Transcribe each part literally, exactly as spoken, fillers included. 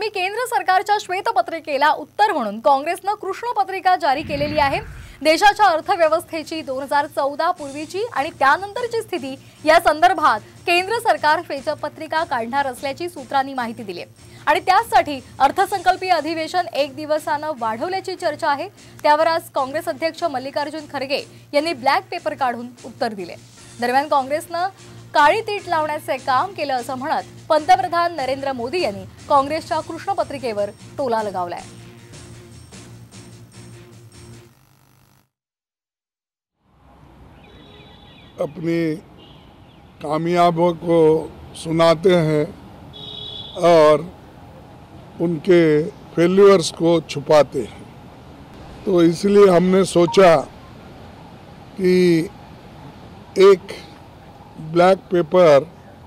आगामी केंद्र सरकारच्या श्वेतपत्रिकेला उत्तर म्हणून काँग्रेसनं कृष्णपत्रिका जारी केलेली आहे। देशाच्या अर्थव्यवस्थेची दोन हजार चौदा पूर्वीची आणि त्यानंतरची स्थिती या संदर्भात केंद्र सरकार श्वेतपत्रिका काढणार असल्याची सूत्रांनी माहिती दिली आहे आणि त्यासाठी अर्थसंकल्पीय अधिवेशन एक दिवसानं वाढवल्याची चर्चा आहे। त्यावर आज काँग्रेस अध्यक्ष मल्लिकार्जुन खरगे यांनी ब्लॅक पेपर काढून उत्तर दिले। दरम्यान काँग्रेसनं काळी तीट लावण्याचे काम केलं असं म्हणत पंतप्रधान नरेंद्र मोदी यांनी काँग्रेसच्या कृष्णपत्रिकेवर टोला लगावलाय। अपनी कामयाबियों को सुनाते हैं और उनके फेल्यूर्स को छुपाते हैं, तो इसलिए हमने सोचा कि एक ब्लैक पेपर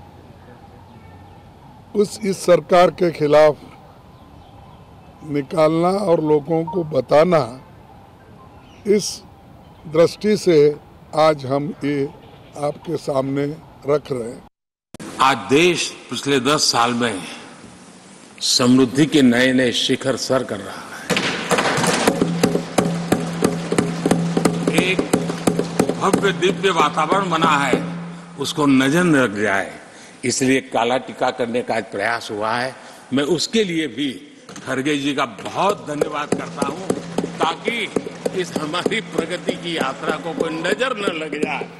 उस इस सरकार के खिलाफ निकालना और लोगों को बताना, इस दृष्टि से आज हम ये आपके सामने रख रहे हैं। आज देश पिछले दस साल में समृद्धि के नए नए शिखर सर कर रहा है। एक भव्य दिव्य वातावरण बना है, उसको नजर न लग जाए, इसलिए काला टीका करने का एक प्रयास हुआ है। मैं उसके लिए भी खरगे जी का बहुत धन्यवाद करता हूं, ताकि इस हमारी प्रगति की यात्रा को कोई नजर न लग जाए।